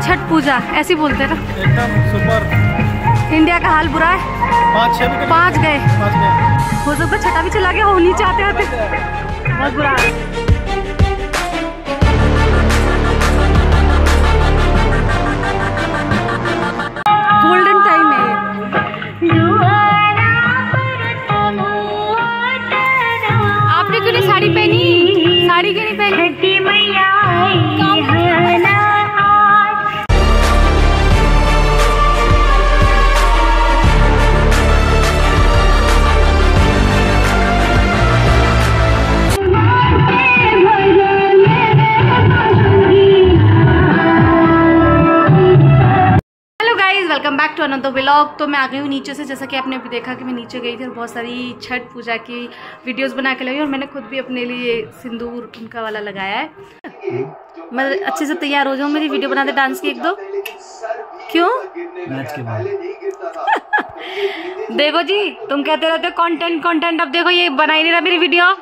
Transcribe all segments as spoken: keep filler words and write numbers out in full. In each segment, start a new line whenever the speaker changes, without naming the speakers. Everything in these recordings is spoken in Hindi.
छठ पूजा ऐसी बोलते हैं ना,
एकदम सुपर।
इंडिया का हाल बुरा है।
पाँच छह
पाँच गए,
पाँच गए।
हो सकता छठा भी चला गया हो, नीचे आते आते बहुत बुरा है। गोल्डन टाइम है। आपने क्यों नहीं साड़ी पहनी? साड़ी क्यों नहीं पहनी? Welcome back to another vlog. तो मैं आ गई हूँ नीचे से, जैसा कि आपने अभी देखा कि मैं नीचे गई थी और बहुत सारी छठ पूजा की वीडियोस बना के लाई और मैंने खुद भी अपने लिए सिंदूर उनका वाला लगाया है। मैं अच्छे से तैयार हो जाऊँ, मेरी वीडियो बना दे डांस की एक दो। क्यों?
मैच के बाद
देखो जी, तुम कहते रहते हो कंटेंट कंटेंट, अब देखो ये बना ही नहीं रहा मेरी वीडियो।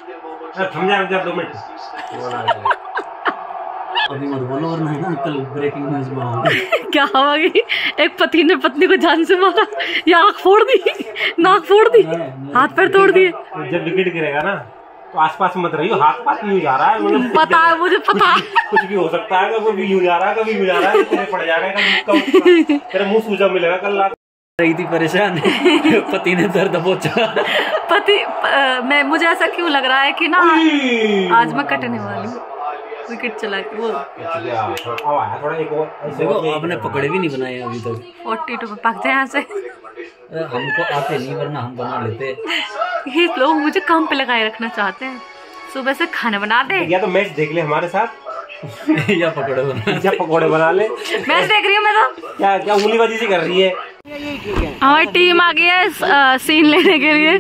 अभी मत बोलो वरना ना कल ब्रेकिंग न्यूज में
क्या हुआ कि एक पति ने पत्नी को जान से मारा, या आँख फोड़ दी, नाक फोड़ दी, हाथ पैर तोड़ दिए।
जब विकेट गिरेगा ना तो आसपास मत रहियो, हाथ पास यूं जा रहा है, मतलब
पता है मुझे, पता है
कुछ भी हो सकता है, कभी यूं जा रहा है कभी यूं जा रहा है, तेरे पड़ जाएगा कभी, तेरा मुंह सूजा मिलेगा कल रात।
रही थी परेशान पति ने दर्द पहुंचा।
पति आ, मैं मुझे ऐसा क्यों लग रहा है कि ना आज मैं कटने वाली हूँ, विकेट चला के। वो
थोड़ा एक और
आपने पकड़े भी नहीं बनाए अभी तक।
फोर्टी टू में पक जाए यहाँ से।
हमको आते नहीं वरना हम बना लेते।
ये लोग मुझे काम पे लगाए रखना चाहते हैं, सुबह से खाना बना दे
या तो मैच देख ले हमारे साथ
या पकौड़े बना
या पकौड़े बना ले।
मैच देख रही हूँ मैं तो।
क्या क्या उंगलीबाजी सी कर रही है।
हमारी टीम आ गई है सीन लेने के लिए।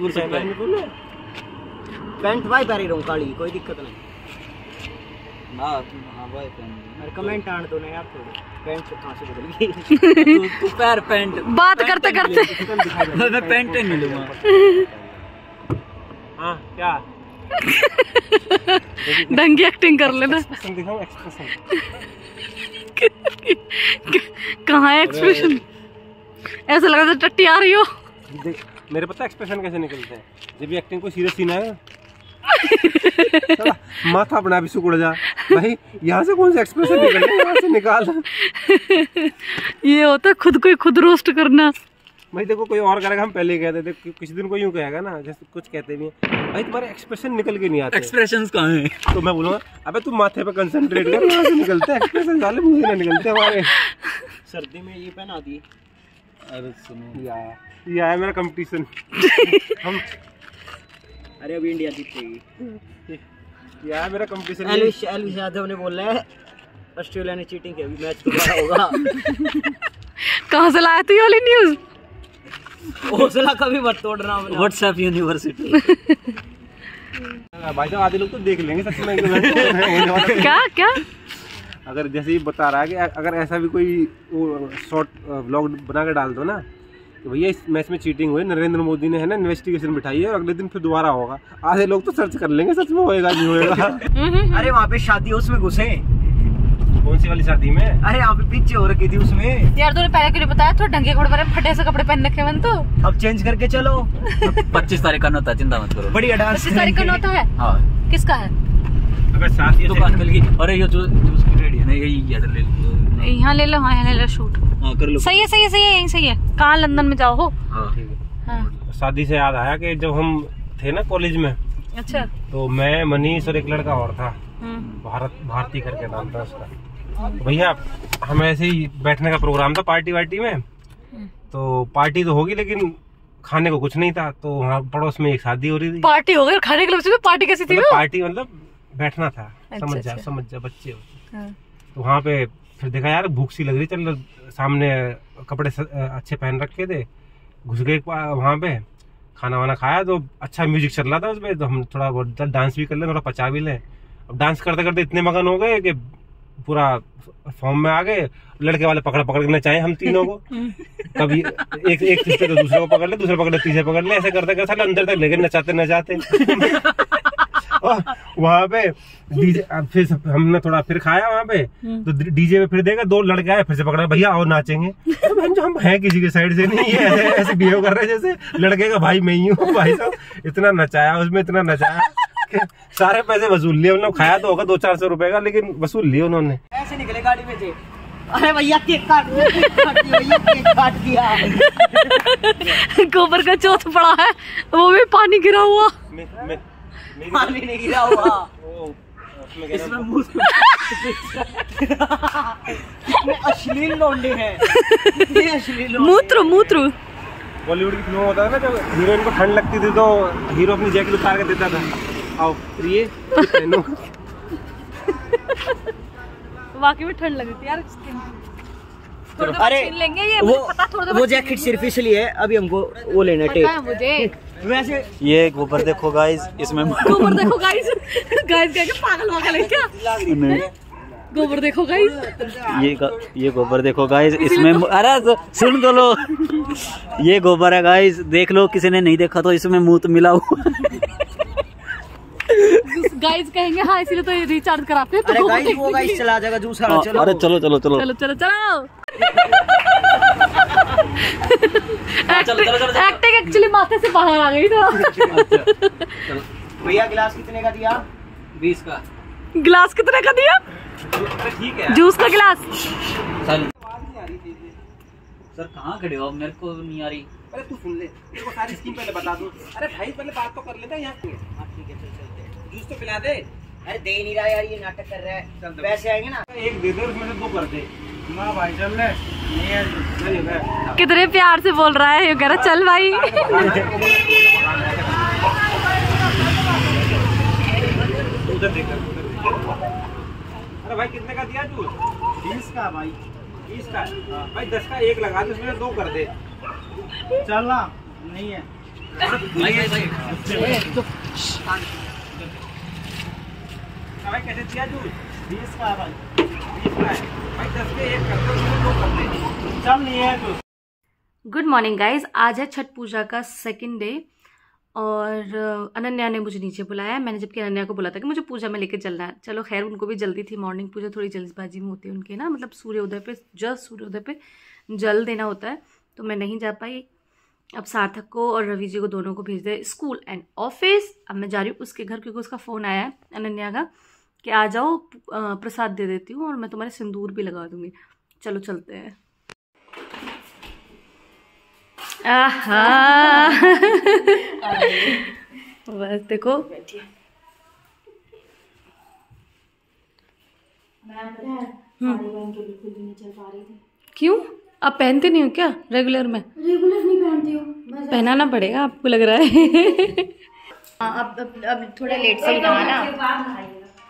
पैंट भाई पहन रहा हूँ काली, कोई दिक्कत नहीं।
हाँ हाँ भाई पैंट
कमेंट आने दो ना यार, थोड़े पैंट से कहाँ से बदल गई।
तू तू पैर पैंट
बात करते करते
मैं पैंट नहीं लूंगा।
हाँ क्या
ढंग की एक्टिंग कर लेना।
एक्सप्रेशन दिखाओ, एक्सप्रेशन
कहाँ है एक्सप्रेशन? ऐसा लग रहा था टट्टी आ रही हो।
देख मेरे पता एक्सप्रेशन कैसे निकलते हैं, जब भी एक्टिंग को सीरियस सीन आएगा माथा अपना भी सुकुड़ जा भाई, यहाँ से कौन सा एक्सप्रेशन निकल यहाँ से निकाल।
ये होता है खुद को ही खुद रोस्ट करना।
भाई देखो कोई और करेगा, हम पहले ही कहते थे, किसी दिन कोई यूँ कहेगा ना, जैसे कुछ कहते भी हैं भाई तुम्हारे एक्सप्रेशन निकल के नहीं आते।
एक्सप्रेशंस कहाँ हैं?
तो मैं बोलूँगा अबे तू माथे पे कंसंट्रेट कर, वहाँ से निकलते हैं एक्सप्रेशन, साले मुंह से ना निकलते हमारे।
सर्दी में ये पहना दी।
अरे सुनो
यार ये आया मेरा कंपटीशन। हम
अरे अभी इंडिया जीतेगी।
ये आया मेरा कंपटीशन।
एलविश एलविश यादव ने बोला है ऑस्ट्रेलिया ने चीटिंग की, अभी मैच दोबारा होगा।
कहाँ से लाया तू ये वाली न्यूज?
हौसला कभी मत तोड़ना।
WhatsApp university.
भाई साहब आधे लोग तो देख लेंगे सच में।
क्या क्या
अगर जैसे ही बता रहा है कि अगर ऐसा भी कोई शॉर्ट व्लॉग बना के डाल दो ना तो भैया इस मैच में चीटिंग हुई, नरेंद्र मोदी ने है ना इन्वेस्टिगेशन बिठाई है और अगले दिन फिर दोबारा होगा, आधे लोग तो सर्च कर लेंगे सच में होएगा नहीं होएगा।
अरे वहाँ पे शादी उसमें घुसे।
कौन सी वाली शादी में?
अरे यहाँ पे पीछे हो रखी थी उसमें।
यार तूने पहले क्यों नहीं बताया? तो ढंगे कपड़े पहने, फटे से कपड़े पहन रखे मैंने तो।
अब चेंज करके चलो।
पच्चीस तारीख का नोता, चिंता मत करो।
बढ़िया डांस।
पच्चीस तारीख का नोता है?
हाँ।
किसका है?
अगर साथ ही
दुकान मिल गई। अरे ये जो जूस की रेडी है ना, यही ले लो।
यहाँ ले लो, हाँ यहाँ ले लो शूट।
हाँ कर लो।
सही है सही है सही है, यही सही है। कहाँ लंदन में जाओ हो?
हाँ ठीक है।
हाँ।
शादी से याद आया कि जब हम थे ना कॉलेज में,
अच्छा,
तो मैं मनीष और एक लड़का और था, भारत भारती करके नाम था उसका। तो भैया हम ऐसे ही बैठने का प्रोग्राम था पार्टी वार्टी में, तो पार्टी तो होगी लेकिन खाने को कुछ नहीं था, तो वहाँ पड़ोस में एक शादी हो रही थी।
पार्टी हो गई और खाने के लिए पार्टी कैसी थी?
मतलब पार्टी मतलब बैठना था।
अच्छा,
समझ जा
अच्छा।
समझ जा बच्चे हो।
हाँ।
तो वहाँ पे फिर देखा यार भूख सी लग रही, चल सामने कपड़े अच्छे पहन रखे थे, घुस गए वहाँ पे, खाना वाना खाया तो अच्छा म्यूजिक चल रहा था उसमें, तो हम थोड़ा बहुत डांस भी कर लें, थोड़ा पचा भी लें। अब डांस करते करते इतने मगन हो गए कि पूरा फॉर्म में आ गए, लड़के वाले पकड़ पकड़ के नचाए हम तीनों को। कभी एक एक तीसरे तो दूसरे को पकड़ ले, दूसरे पकड़ ले तीसरे पकड़ ले, ऐसे करते करते अंदर तक लेके नचाते नचाते वहाँ पे डीजे, फिर हमने थोड़ा फिर खाया वहाँ पे, तो डीजे में फिर देखा दो लड़के आए, फिर से पकड़ा भैया और नाचेंगे। जो हम हैं किसी के साइड से नहीं, है ऐसे, ऐसे बिहेव कर रहे हैं जैसे लड़के का भाई मैं ही हूँ। भाई साहब इतना नचाया उसमें, इतना नचाया, सारे पैसे वसूल लिए उन्होंने। खाया तो होगा दो चार सौ रुपए का, लेकिन वसूल लिए उन्होंने।
ऐसे निकले गाड़ी में से, अरे भैया केक काट दिया, केक काट दिया भैया, केक काट दिया।
गोबर का चौथ पड़ा है, वो भी पानी गिरा हुआ।
मैं, मैं,
पानी नहीं गिरा हुआ, इसमें मुंह अश्लील लौंडे हैं, अश्लील
मूत्र मूत्र।
बॉलीवुड की फिल्म होता है ना, जब हीरोइन को ठंड लगती थी तो हीरो अपनी जैकेट उतार के देता था, आओ ये पहनो।
वाकई में ठंड लगी थी यार।
अरे
लेंगे ये,
वो
पता थोड़ा
वो जैकेट सिर्फ इसलिए है, अभी हमको वो लेना है टेप।
मुझे
वैसे ये गोबर देखो गाइस, इसमें
गोबर देखो गाइस, गाइस कह के पागल वागल है क्या? गोबर देखो गाइस,
ये ये गोबर देखो गाइस, इसमें अरे सुन दो लो, ये गोबर है गाइस, देख लो, किसी ने नहीं देखा तो इसमें मूत मिला हुआ।
गाइस कहेंगे हाँ इसीलिए तो रिचार्ज कराते हैं।
अरे गाइस वो गाइस चला जाएगा जूस। चलो
अरे चलो चलो चलो
चलो चलो चलो। एक्टिंग एक्चुअली माथे से बाहर आ गई था।
भैया गिलास कितने का दिया?
बीस का।
गिलास कितने का दिया?
ठीक है,
जूस का गिलास।
सर सर कहाँ खड़े हो? मेरे को नहीं आ रही।
अरे तू सुन ले, तेरे को सारी स्कीम पहले बता दूं। अरे भाई पहले बात तो कर लेते हैं यहाँ पे।
हाँ ठीक है, चल चलते हैं।
जूस तो पिला दे।
अरे दे नहीं रहा यार, ये नाटक कर रहा है। पैसे आएंगे ना,
एक दे दे, उसमें से दो कर दे ना भाई। चल ले, नहीं है।
कितने प्यार से बोल रहा है, ये कह रहा चल भाई।
उधर देख, अरे भाई कितने का दिया जूस?
बीस का भाई।
बीस का भाई, दस का एक लगा दे, उसमें दो कर दे।
चल ना, नहीं है
भाई भाई भाई
भाई कैसे दिया जूस?
बीस का भाई।
बीस का है भाई, दस के एक कर दे, उसमें दो कर दे।
चल नहीं है जूस।
गुड मॉर्निंग गाइज, आज है छठ पूजा का सेकंड डे और अनन्या ने मुझे नीचे बुलाया। मैंने जबकि अनन्या को बोला था कि मुझे पूजा में लेके चलना है। चलो खैर, उनको भी जल्दी थी, मॉर्निंग पूजा थोड़ी जल्दबाजी में होती है उनके ना, मतलब सूर्योदय पे, जस्ट सूर्योदय पे जल देना होता है, तो मैं नहीं जा पाई। अब सार्थक को और रवि जी को दोनों को भेज दे स्कूल एंड ऑफिस। अब मैं जा रही हूँ उसके घर, क्योंकि उसका फ़ोन आया है अनन्या का कि आ जाओ प्रसाद दे देती हूँ और मैं तुम्हारे सिंदूर भी लगा दूंगी। चलो चलते हैं। आहा बस देखो, क्यों आप पहनते नहीं हो क्या रेगुलर में?
रेगुलर नहीं पहनती हूँ,
पहनाना पड़ेगा आपको, लग रहा है।
अब अब अब थोड़ा लेट से उठा ना।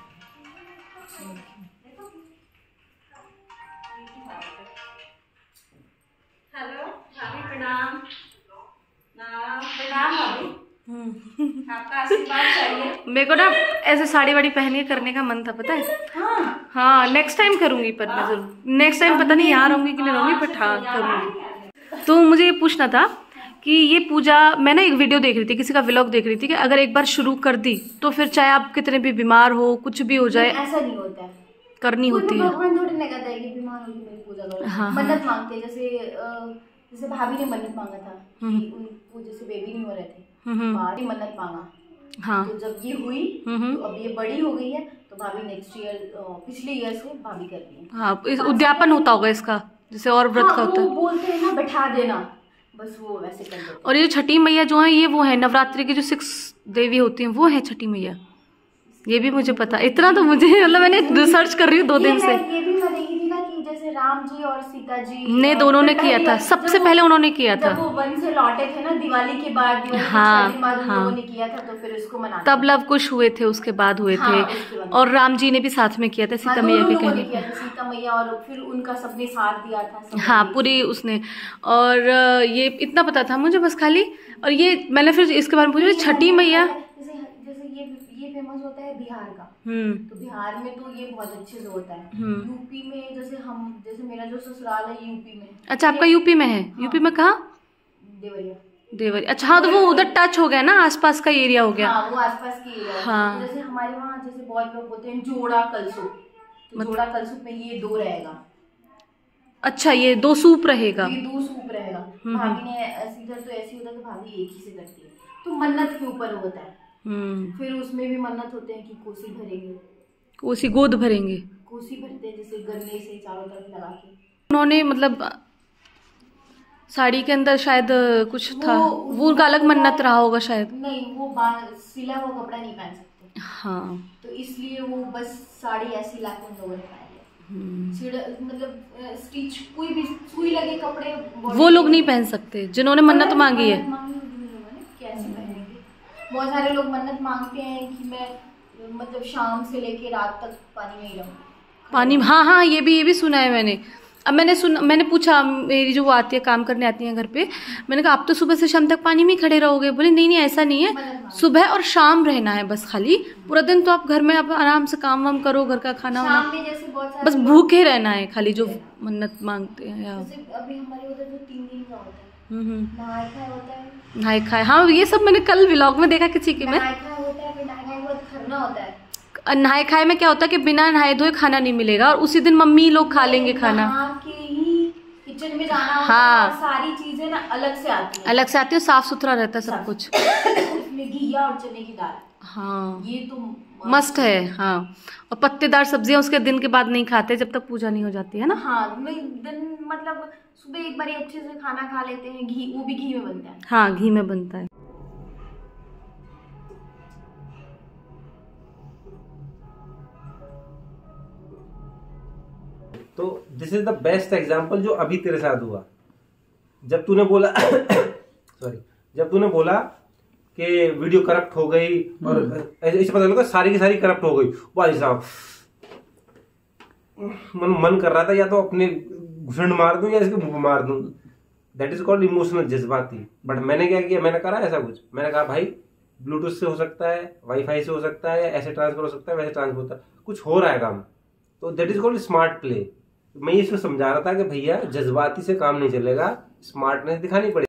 हेलो भाभी, प्रणाम। प्रणाम भाभी, आपका आशीर्वाद चाहिए। मेरे को ना ऐसे साड़ी वाड़ी पहन के करने का मन था, पता है? हाँ हाँ, नेक्स्ट टाइम करूंगी, पर मैं जरूर नेक्स्ट टाइम, पता नहीं यहाँ रहूंगी कि नहीं रहूंगी, बट हाँ करूंगी। तो मुझे ये पूछना था कि ये पूजा, मैं ना एक वीडियो देख रही थी, किसी का व्लॉग देख रही थी कि अगर एक बार शुरू कर दी तो फिर चाहे आप कितने भी बीमार हो, कुछ भी हो जाए,
ऐसा नहीं होता है,
करनी होती है।
भगवान थोड़ी ना कहता है कि बीमार होगी मेरी पूजा करो।
हाँ,
मन्नत मांगते हैं, जैसे जैसे भाभी ने मन्नत मांगा था कि उनको जैसे बेबी नहीं हो रहे थे, भाभी मन्नत मांगा।
हाँ,
तो जब ये हुई तो अब ये बड़ी हो गई है, तो भाभी नेक्स्ट ईयर, पिछले ईयर से भाभी कर रही है।
हाँ, इस उद्यापन होता होगा इसका, जैसे और व्रत का होता है।
बोलते हैं ना बैठा देना, बस वो वैसे कर देते हैं।
और ये छठी मैया जो है, ये वो है नवरात्रि की जो सिक्स देवी होती हैं, वो है छठी मैया। ये भी मुझे पता, इतना तो मुझे, मतलब मैंने रिसर्च कर रही हूँ दो दिन से।
ये भी मैं देखी थी ना कि जैसे राम जी और सीता जी
ने दोनों ने किया था, सबसे पहले उन्होंने किया था।
जब वो वन से लौटे थे ना दिवाली के बाद, दिवाली
हाँ,
के बाद उन
हाँ,
लोगों ने किया था, तो फिर उसको मनाते
तब लव कुश हुए थे, उसके बाद हुए
हाँ,
थे। और राम जी ने भी साथ में किया था, सीता मैया के कहने
किया था, सीता मैया, और फिर उनका सबने साथ दिया था।
हाँ, पूरी उसने। और ये इतना पता था मुझे बस खाली। और ये मैंने फिर इसके बारे में पूछा, छठी मैया
जैसे जैसे ये ये फेमस होता है बिहार का,
हम्म
तो बिहार में तो ये बहुत अच्छे से होता है। यूपी में जैसे हम, जैसे मेरा जो ससुराल है यूपी में।
अच्छा, आपका यूपी में है? यूपी में कहाँ?
देवरिया।
देवरी, अच्छा हाँ, तो वो उधर टच हो गया ना, आसपास का एरिया हो गया।
हाँ, वो आसपास की एरिया।
हाँ।
जैसे हमारे वहाँ जैसे बहुत लोग बोलते हैं जोड़ा कलसुप, तो
मतलब-
जोड़ा कलसुप में ये दो रहेगा।
अच्छा, ये दो सूप रहेगा।
ये दो सूप रहेगा। भाभी ने ऐसे इधर तो ऐसे होता है, तो भाभी एक ही से करती है, तो मन्नत के ऊपर होता है।
हम्म।
फिर उसमें भी मन्नत होते हैं कि कोसी भरेंगे,
कोसी गोद भरेंगे।
कोसी भरते हैं जैसे गन्ने से चारों तरफ लगा के।
उन्होंने मतलब साड़ी के अंदर शायद कुछ था,
वो-
वो उनका अलग मन्नत रहा होगा शायद।
नहीं, वो बांध सिला हुआ कपड़ा नहीं पहन सकते,
हाँ।
तो इसलिए वो बस साड़ी ऐसी लाके उन लोगों ने पहन लिया। सिड़- मतलब स्टिच कोई भी सुई लगे कपड़े
वो लोग नहीं पहन सकते जिन्होंने मन्नत मांगी है।
मन्नत मांगी होगी उन लोगों ने, कैसे पहनेंगे। बहुत सारे लोग मन्नत मांगते हैं कि मैं मतलब शाम से लेके रात तक पानी में ही रहूं।
पानी, हाँ हाँ, ये भी ये भी सुना है मैंने। अब मैंने सुना, मैंने पूछा, मेरी जो वो आती है काम करने आती है घर पे, मैंने कहा आप तो सुबह से शाम तक पानी में ही खड़े रहोगे? बोले नहीं नहीं, ऐसा नहीं है, सुबह और शाम रहना है बस, खाली पूरा दिन तो आप घर में आप आराम से काम वाम करो, घर का खाना वाना,
शाम में जैसे बहुत सारे
बस
लोग-
भूखे रहना है खाली, जो मन्नत मांगते हैं। या
जैसे अभी हमारे उधर जो तीन दिन का होता है,
हम्म हम्म,
नहाए खाए होता है,
नहाए खाए, हाँ ये सब मैंने कल व्लॉग में देखा किसी के में।
नहाए खाए होता है, फिर नहाए खाए के बाद खरना होता है।
नहाए खाए में क्या होता है कि बिना नहाए धोए खाना नहीं मिलेगा, और उसी दिन मम्मी लोग खा लेंगे खाना,
नहा के ही किचन में जाना होता
हाँ।
है, और सारी चीजें ना अलग से आती हैं।
अलग से आती है, साफ सुथरा रहता है सब कुछ।
उसमें घिया और चने की दाल,
हाँ
ये तो
मस्त है। हाँ, और पत्तेदार सब्जियां उसके दिन के बाद नहीं खाते जब तक पूजा नहीं हो जाती है ना।
हाँ, मैं दिन मतलब सुबह एक बार अच्छे से खाना खा लेते हैं, घी, वो भी घी में बनता है।
हाँ, घी में बनता है।
तो this is the best example जो अभी तेरे साथ हुआ। जब तूने बोला सॉरी जब तूने बोला कि वीडियो करप्ट हो गई और ऐसे पता लगा सारी की सारी करप्ट हो गई, भाई साहब मन मन कर रहा था या तो अपने घुसंड मार दूं या इसके मुंह मार दूं। दैट इज कॉल्ड इमोशनल, जज्बाती। बट मैंने क्या किया, मैंने करा ऐसा कुछ, मैंने कहा भाई ब्लूटूथ से हो सकता है, वाईफाई से हो सकता है, ऐसे ट्रांसफर हो सकता है, वैसे ट्रांसफर होता है, कुछ हो रहा है काम, तो that is called smart play. मैं ये इसको समझा रहा था कि भैया जज्बाती से काम नहीं चलेगा, स्मार्टनेस दिखानी पड़ेगी।